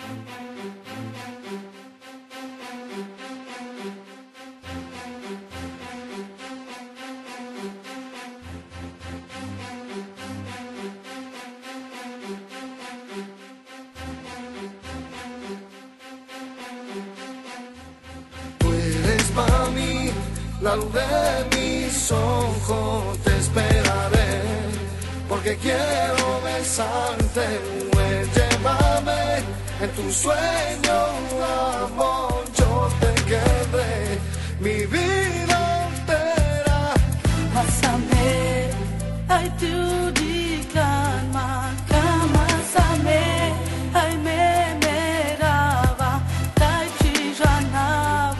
Para mí, la luz de mis ojos, te esperaré, porque quiero besarte, mujer, llévame en tu sueño, amor, yo te querré, mi vida entera. Masame, ay tu dikan masame, ay me merava, tai chi jana.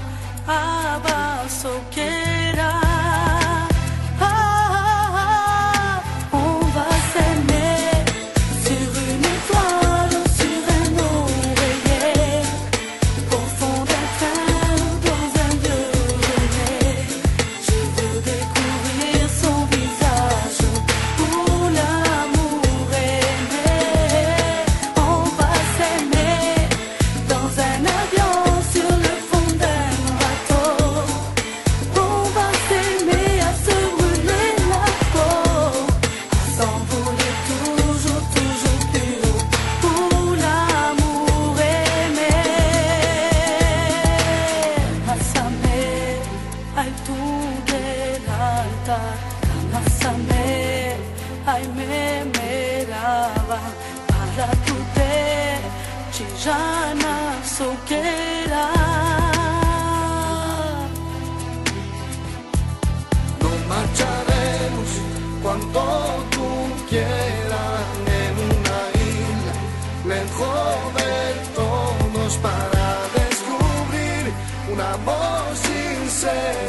On va s'aimer sur une étoile ou sur un oreiller, au fond d'un train dans un lieu. Je veux découvrir son visage pour l'amour aimé. On va s'aimer dans un avion sur le fond d'un bateau. On va s'aimer à se brûler la peau, à s'envoler toujours, toujours plus haut pour l'amour aimé. Masame, ay tu delanta, masame, ay me merava, para tu te, chijana soquera. Marcharemos cuando tú quieras en una isla lejos de todos para descubrir un amor sincero.